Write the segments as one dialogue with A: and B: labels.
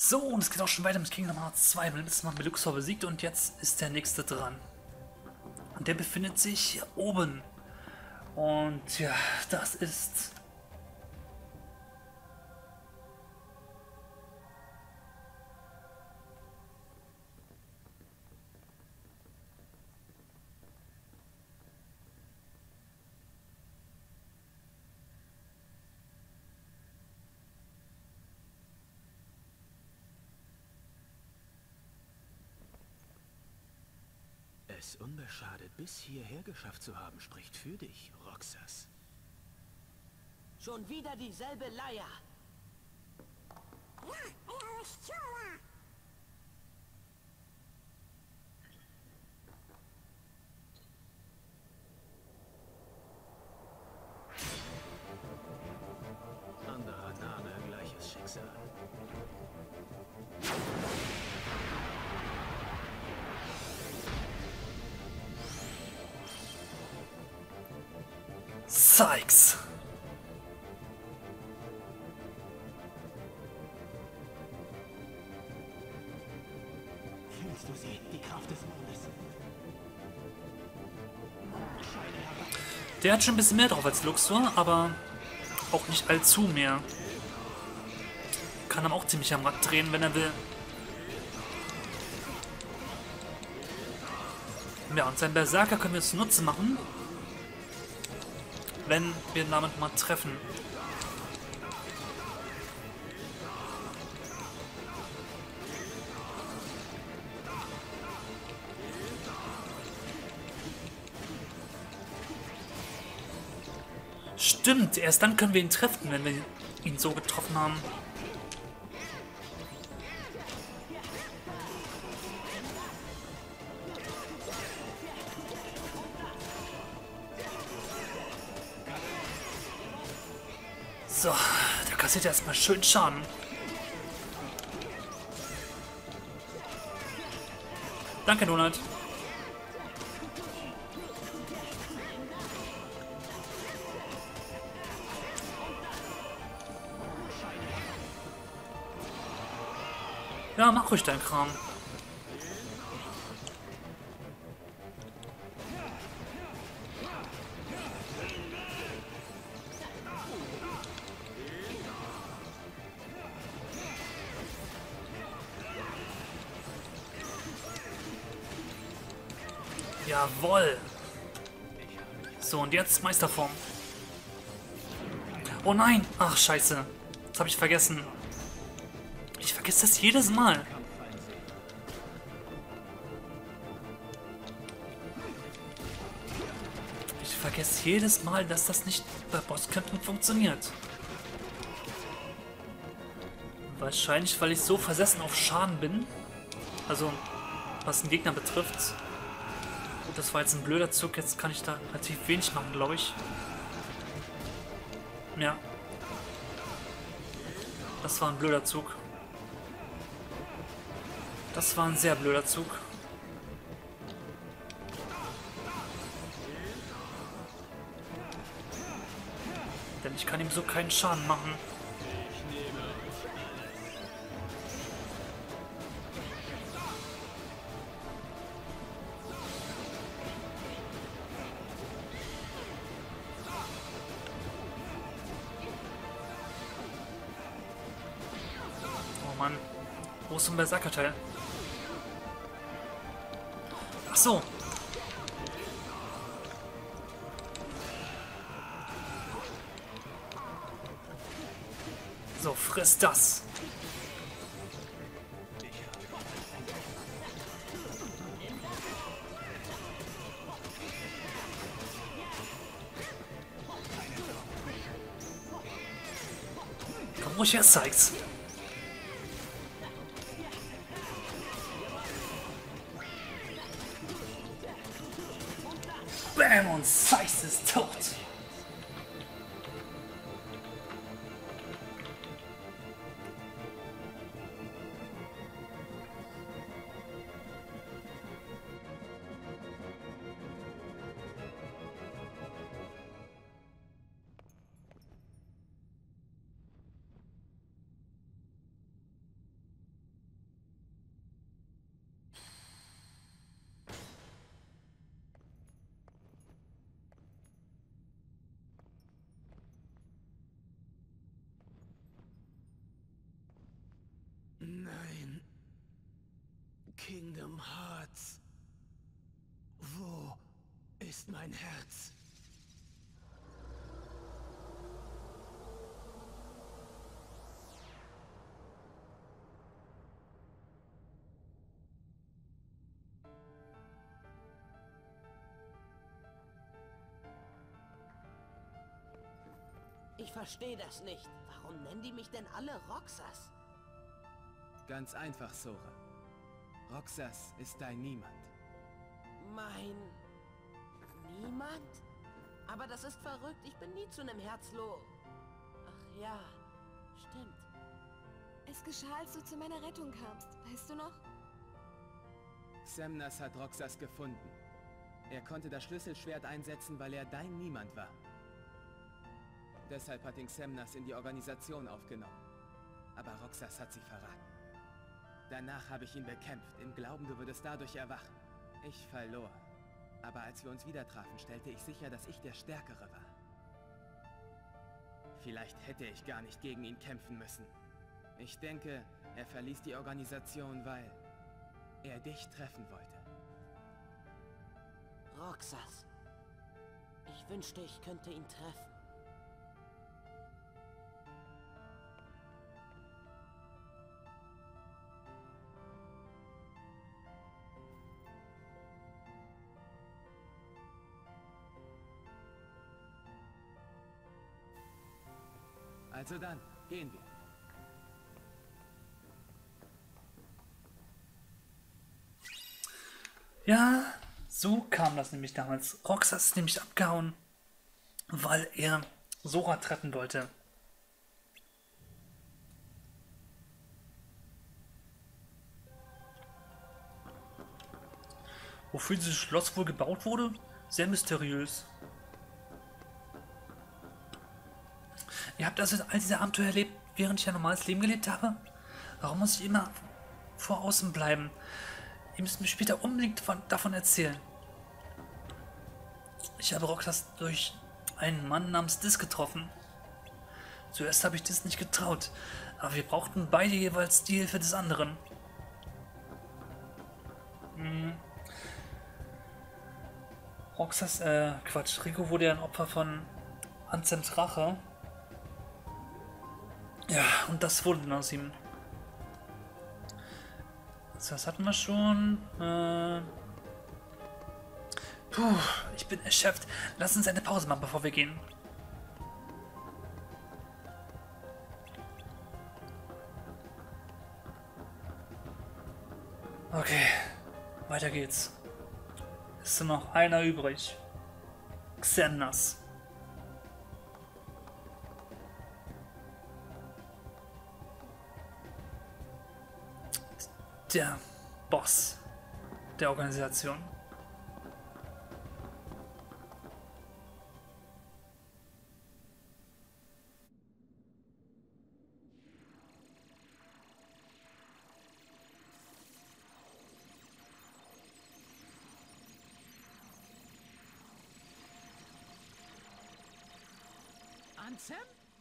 A: So, und es geht auch schon weiter mit Kingdom Hearts 2. Wir haben letztes Mal Meluxor besiegt und jetzt ist der nächste dran. Und der befindet sich hier oben. Und ja, das ist...
B: Es unbeschadet bis hierher geschafft zu haben, spricht für dich, Roxas.
C: Schon wieder dieselbe Leier.
B: Anderer Name, gleiches Schicksal.
A: Sykes!
B: Fühlst du sie, die Kraft des Mondes?
A: Der hat schon ein bisschen mehr drauf als Luxor, aber auch nicht allzu mehr. Kann aber auch ziemlich am Rad drehen, wenn er will. Ja, und seinen Berserker können wir zunutze machen, wenn wir ihn damit mal treffen. Stimmt, erst dann können wir ihn treffen, wenn wir ihn so getroffen haben. So, der kassiert erstmal schön Schaden. Danke, Donald. Ja, mach ruhig deinen Kram. Jawohl. So, und jetzt Meisterform. Oh nein! Ach, scheiße. Das habe ich vergessen. Ich vergesse das jedes Mal. Ich vergesse jedes Mal, dass das nicht bei Bosskämpfen funktioniert. Wahrscheinlich, weil ich so versessen auf Schaden bin. Also, was den Gegner betrifft. Gut, das war jetzt ein blöder Zug. Jetzt kann ich da relativ wenig machen, glaube ich. Ja. Das war ein blöder Zug. Das war ein sehr blöder Zug. Denn ich kann ihm so keinen Schaden machen. Oh Mann. Wo ist so ein Berserker-Teil? Ach so. So, friss das. Komm ruhig her, Sykes. Bam, und Sykes ist tot.
B: Nein. Kingdom Hearts. Wo ist mein Herz?
C: Ich verstehe das nicht. Warum nennen die mich denn alle Roxas?
B: Ganz einfach, Sora. Roxas ist dein Niemand.
C: Mein... Niemand? Aber das ist verrückt. Ich bin nie zu einem Herzlo... Ach ja, stimmt.
D: Es geschah, als du zu meiner Rettung kamst. Weißt du noch?
B: Xemnas hat Roxas gefunden. Er konnte das Schlüsselschwert einsetzen, weil er dein Niemand war. Deshalb hat ihn Xemnas in die Organisation aufgenommen. Aber Roxas hat sie verraten. Danach habe ich ihn bekämpft, im Glauben, du würdest dadurch erwachen. Ich verlor. Aber als wir uns wieder trafen, stellte ich sicher, dass ich der Stärkere war. Vielleicht hätte ich gar nicht gegen ihn kämpfen müssen. Ich denke, er verließ die Organisation, weil er dich treffen wollte.
C: Roxas. Ich wünschte, ich könnte ihn treffen.
B: Also dann, gehen wir.
A: Ja, so kam das nämlich damals. Roxas ist nämlich abgehauen, weil er Sora treffen wollte. Wofür dieses Schloss wohl gebaut wurde? Sehr mysteriös. Ihr habt also all diese Abenteuer erlebt, während ich ein normales Leben gelebt habe? Warum muss ich immer vor außen bleiben? Ihr müsst mir später unbedingt davon erzählen. Ich habe Roxas durch einen Mann namens Dis getroffen. Zuerst habe ich Dis nicht getraut, aber wir brauchten beide jeweils die Hilfe des anderen. Roxas, Quatsch, Rico wurde ja ein Opfer von Ansems Rache. Ja, und das wurde dann aus ihm. So, das hatten wir schon. Puh, ich bin erschöpft. Lass uns eine Pause machen, bevor wir gehen. Okay, weiter geht's. Ist nur noch einer übrig. Xemnas. Der Boss der Organisation.
C: Ansem?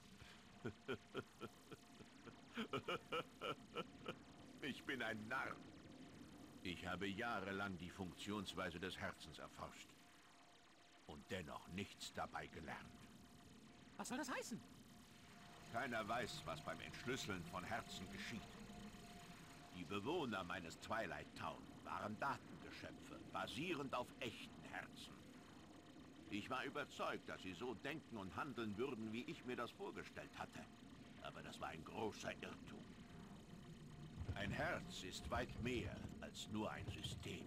E: Ich bin ein Narr. Ich habe jahrelang die Funktionsweise des Herzens erforscht. Und dennoch nichts dabei gelernt.
C: Was soll das heißen?
E: Keiner weiß, was beim Entschlüsseln von Herzen geschieht. Die Bewohner meines Twilight Town waren Datengeschöpfe, basierend auf echten Herzen. Ich war überzeugt, dass sie so denken und handeln würden, wie ich mir das vorgestellt hatte. Aber das war ein großer Irrtum. Ein Herz ist weit mehr als nur ein System.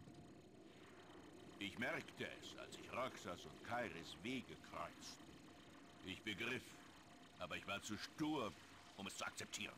E: Ich merkte es, als ich Roxas und Kairis Wege kreuzten. Ich begriff, aber ich war zu stur, um es zu akzeptieren.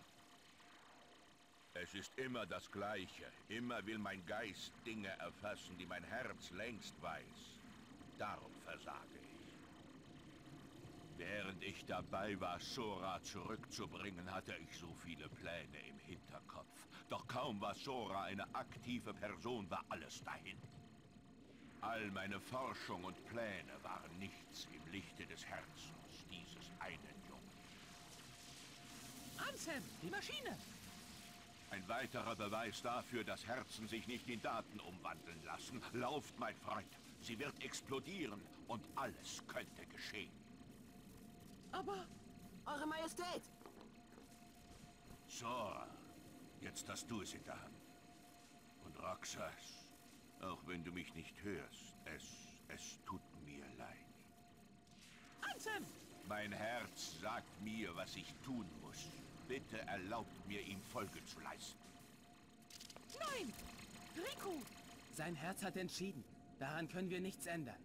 E: Es ist immer das Gleiche. Immer will mein Geist Dinge erfassen, die mein Herz längst weiß. Darum versage ich. Während ich dabei war, Sora zurückzubringen, hatte ich so viele Pläne im Hinterkopf. Doch kaum war Sora eine aktive Person, war alles dahin. All meine Forschung und Pläne waren nichts im Lichte des Herzens dieses einen Jungen.
C: Ansem, die Maschine!
E: Ein weiterer Beweis dafür, dass Herzen sich nicht in Daten umwandeln lassen. Lauft, mein Freund. Sie wird explodieren und alles könnte geschehen.
C: Aber, Eure Majestät!
E: Sora, jetzt hast du es in der Hand. Und Roxas, auch wenn du mich nicht hörst, es tut mir leid.
C: Ansem!
E: Mein Herz sagt mir, was ich tun muss. Bitte erlaubt mir, ihm Folge zu leisten.
C: Nein! Riku!
B: Sein Herz hat entschieden. Daran können wir nichts ändern.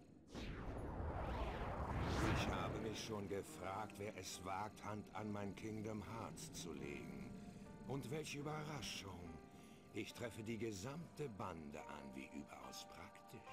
F: Ich habe mich schon gefragt, wer es wagt, Hand an mein Kingdom Hearts zu legen. Und welche Überraschung. Ich treffe die gesamte Bande an, wie überaus praktisch.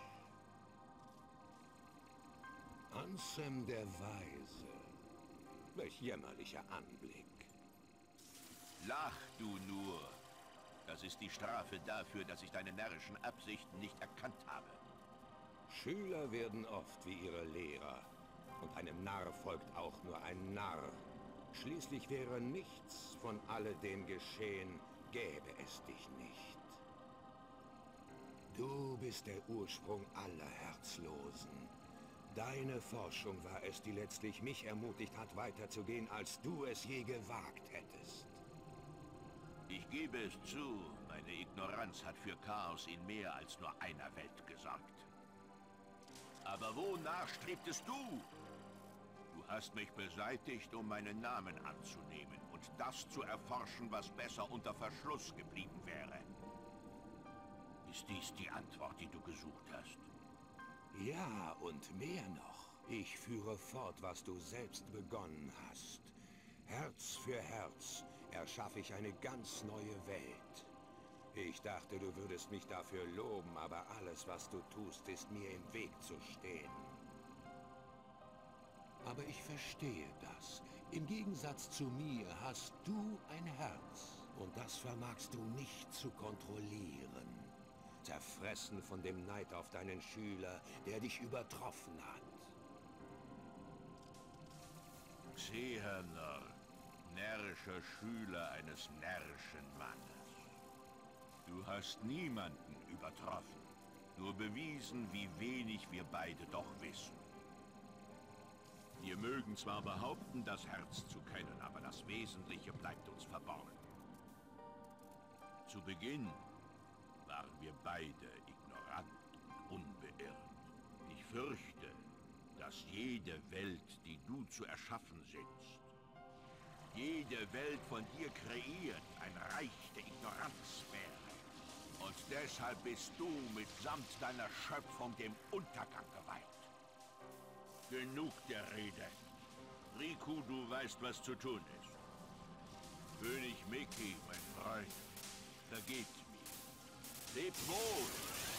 F: Ansem der Weise. Welch jämmerlicher Anblick.
E: Lach du nur. Das ist die Strafe dafür, dass ich deine närrischen Absichten nicht erkannt habe.
F: Schüler werden oft wie ihre Lehrer. Und einem Narr folgt auch nur ein Narr. Schließlich wäre nichts von alledem geschehen, gäbe es dich nicht. Du bist der Ursprung aller Herzlosen. Deine Forschung war es, die letztlich mich ermutigt hat, weiterzugehen, als du es je gewagt hättest.
E: Ich gebe es zu, meine Ignoranz hat für Chaos in mehr als nur einer Welt gesorgt. Aber wonach strebtest du? Du hast mich beseitigt, um meinen Namen anzunehmen und das zu erforschen, was besser unter Verschluss geblieben wäre. Ist dies die Antwort, die du gesucht hast?
F: Ja, und mehr noch. Ich führe fort, was du selbst begonnen hast. Herz für Herz erschaffe ich eine ganz neue Welt. Ich dachte, du würdest mich dafür loben, aber alles, was du tust, ist mir im Weg zu stehen. Aber ich verstehe das. Im Gegensatz zu mir hast du ein Herz. Und das vermagst du nicht zu kontrollieren. Zerfressen von dem Neid auf deinen Schüler, der dich übertroffen hat.
E: Seherner, närrischer Schüler eines närrischen Mannes. Du hast niemanden übertroffen, nur bewiesen, wie wenig wir beide doch wissen. Wir mögen zwar behaupten, das Herz zu kennen, aber das Wesentliche bleibt uns verborgen. Zu Beginn waren wir beide ignorant und unbeirrt. Ich fürchte, dass jede Welt, die du zu erschaffen sitzt, jede Welt von dir kreiert, ein Reich der Ignoranz wäre. Und deshalb bist du mitsamt deiner Schöpfung dem Untergang geweiht. Genug der Rede. Riku, du weißt, was zu tun ist. König Mickey, mein Freund, vergib mir. Leb wohl!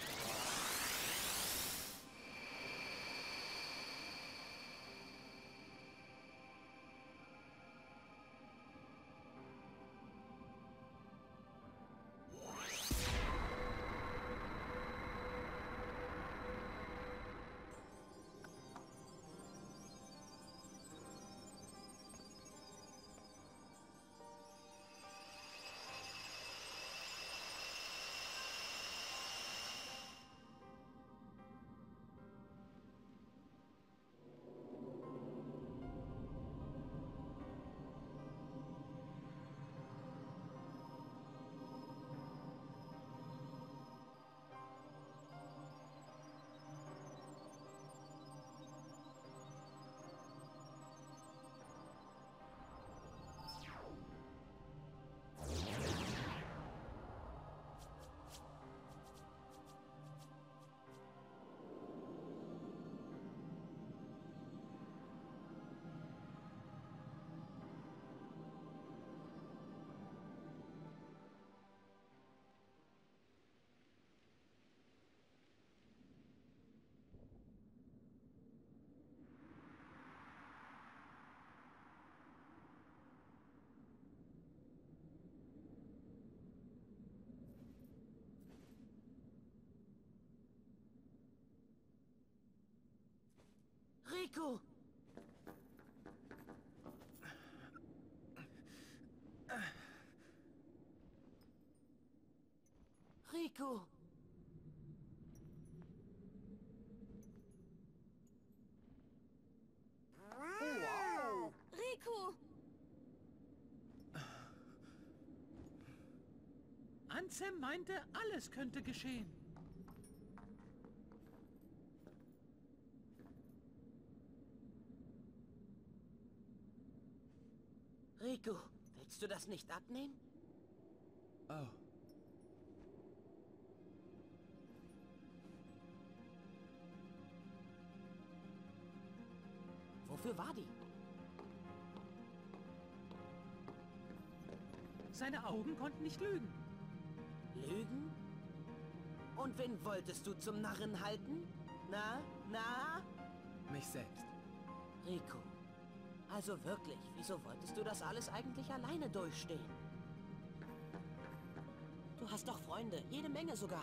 C: Riku! Riku! Wow!
D: Riku!
G: Ansem meinte, alles könnte geschehen.
C: Riku, willst du das nicht abnehmen?
B: Oh.
C: Wofür war die?
G: Seine Augen konnten nicht lügen.
C: Lügen? Und wen wolltest du zum Narren halten? Na?
B: Mich selbst.
C: Riku. Also wirklich, wieso wolltest du das alles eigentlich alleine durchstehen? Du hast doch Freunde, jede Menge sogar.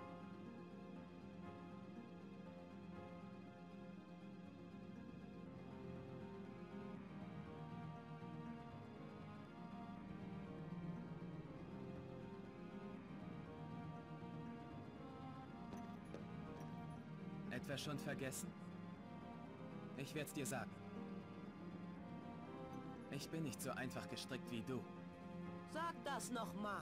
B: Etwa schon vergessen? Ich werd's dir sagen. Ich bin nicht so einfach gestrickt wie du.
C: Sag das noch mal.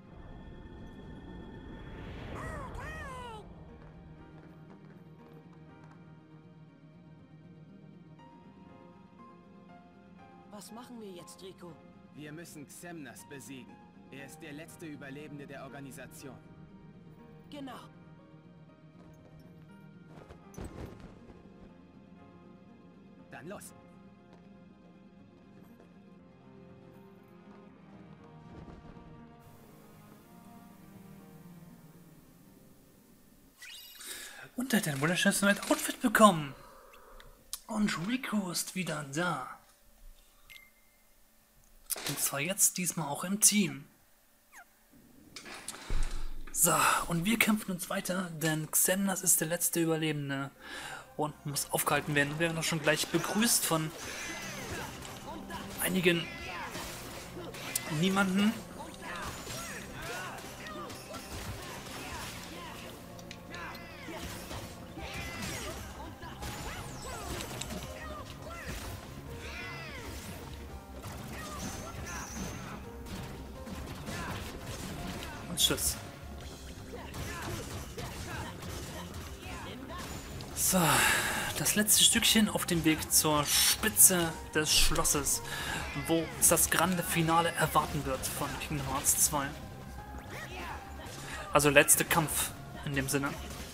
C: Was machen wir jetzt, Riku?
B: Wir müssen Xemnas besiegen. Er ist der letzte Überlebende der Organisation.
C: Genau.
B: Dann los!
A: Und er hat ein wunderschönes neues Outfit bekommen. Und Riku ist wieder da. Und zwar jetzt diesmal auch im Team. So, und wir kämpfen uns weiter, denn Xemnas ist der letzte Überlebende und muss aufgehalten werden. Wir werden auch schon gleich begrüßt von einigen Niemanden. Und tschüss. So, das letzte Stückchen auf dem Weg zur Spitze des Schlosses, wo es das grande Finale erwarten wird von Kingdom Hearts 2. Also letzte Kampf in dem Sinne.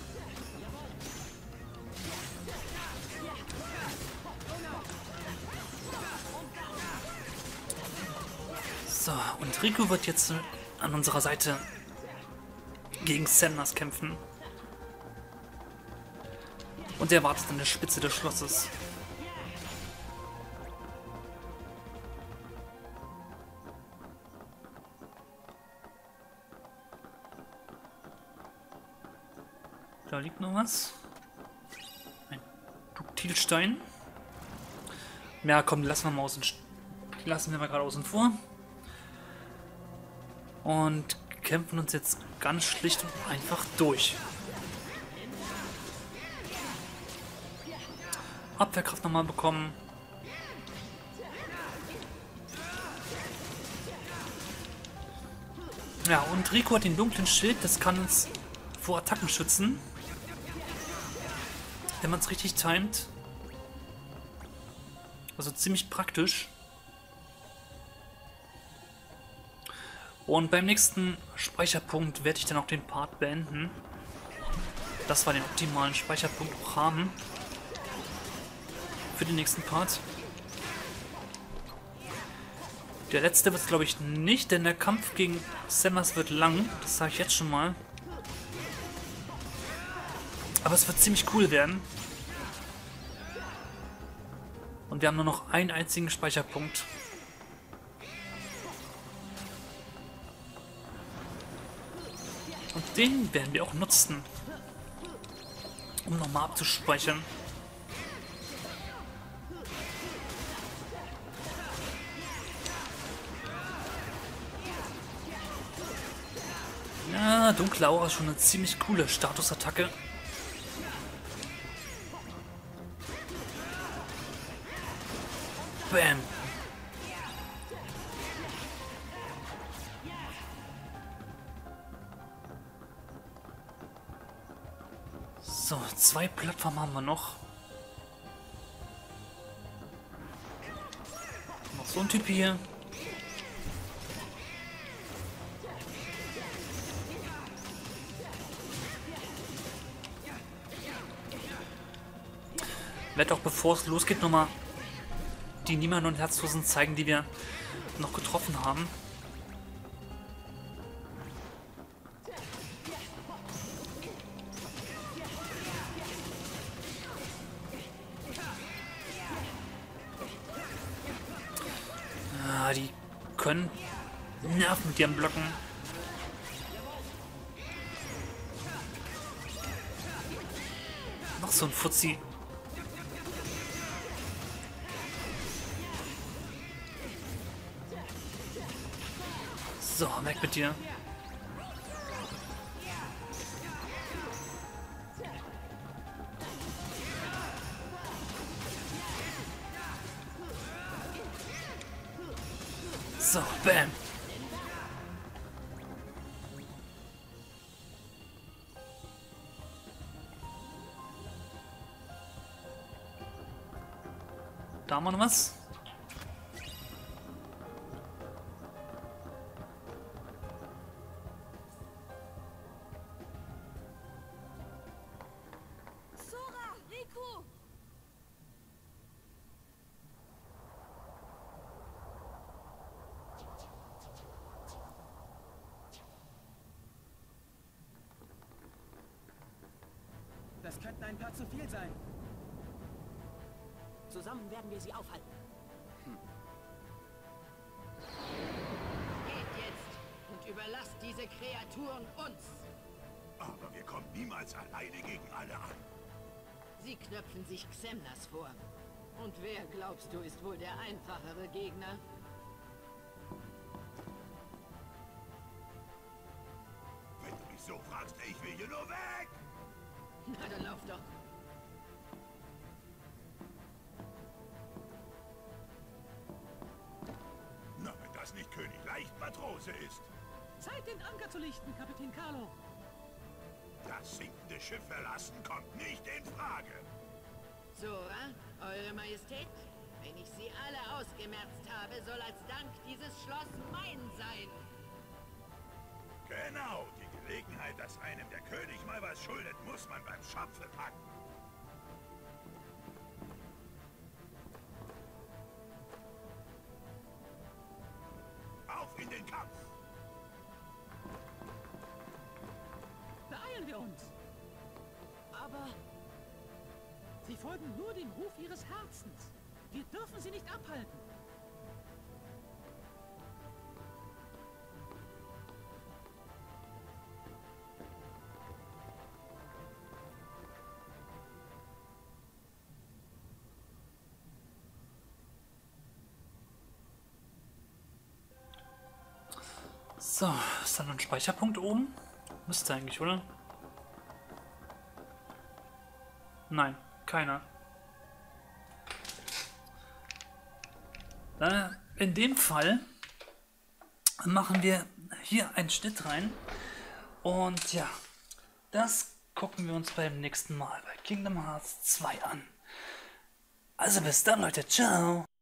A: So, und Riku wird jetzt an unserer Seite gegen Xemnas kämpfen. Und er wartet an der Spitze des Schlosses. Da liegt noch was. Ein Duktilstein. Ja, komm, lassen wir mal gerade außen vor. Und kämpfen uns jetzt ganz schlicht und einfach durch. Abwehrkraft nochmal bekommen. Ja, und Riku hat den dunklen Schild, das kann uns vor Attacken schützen. Wenn man es richtig timet. Also ziemlich praktisch. Und beim nächsten Speicherpunkt werde ich dann auch den Part beenden. Das war den optimalen Speicherpunkt auch haben. Für den nächsten Part. Der letzte wird es, glaube ich, nicht, denn der Kampf gegen Xemnas wird lang. Das sage ich jetzt schon mal. Aber es wird ziemlich cool werden. Und wir haben nur noch einen einzigen Speicherpunkt. Und den werden wir auch nutzen, um nochmal abzuspeichern. Ja, dunkle Aura ist schon eine ziemlich coole Statusattacke. Bam. So, 2 Plattformen haben wir noch. Noch so ein Typ hier. Werde auch, bevor es losgeht, nochmal die Niemand und Herzlosen zeigen, die wir noch getroffen haben. Die können Nerven mit ihren Blöcken. Noch so ein Fuzzi. So, weg mit dir. So, bam. Da haben wir noch was.
D: Sora, Riku!
B: Das könnten ein paar zu viel sein.
C: Zusammen werden wir sie aufhalten.
H: Geht jetzt und überlasst diese Kreaturen uns.
E: Aber wir kommen niemals alleine gegen alle an.
H: Sie knöpfen sich Xemnas vor. Und wer, glaubst du, ist wohl der einfachere Gegner?
E: Wenn du mich so fragst, ich will hier nur weg!
H: Na, dann lauf doch.
E: Na, wenn das nicht König Leichtmatrose ist.
G: Zeit, den Anker zu lichten, Kapitän Carlo.
E: Das sinkende Schiff verlassen kommt nicht in Frage.
H: Sora, Eure Majestät, wenn ich sie alle ausgemerzt habe, soll als Dank dieses Schloss mein sein.
E: Genau, die Gelegenheit, dass einem der König mal was schuldet, muss man beim Schopfe packen. Auf in den Kampf!
G: Beeilen wir uns.
C: Aber
G: Sie folgen nur dem Ruf ihres Herzens. Wir dürfen sie nicht abhalten.
A: So, ist da noch ein Speicherpunkt oben? Müsste eigentlich, oder? Nein, keiner. In dem Fall machen wir hier einen Schnitt rein. Und ja, das gucken wir uns beim nächsten Mal bei Kingdom Hearts 2 an. Also bis dann, Leute. Ciao.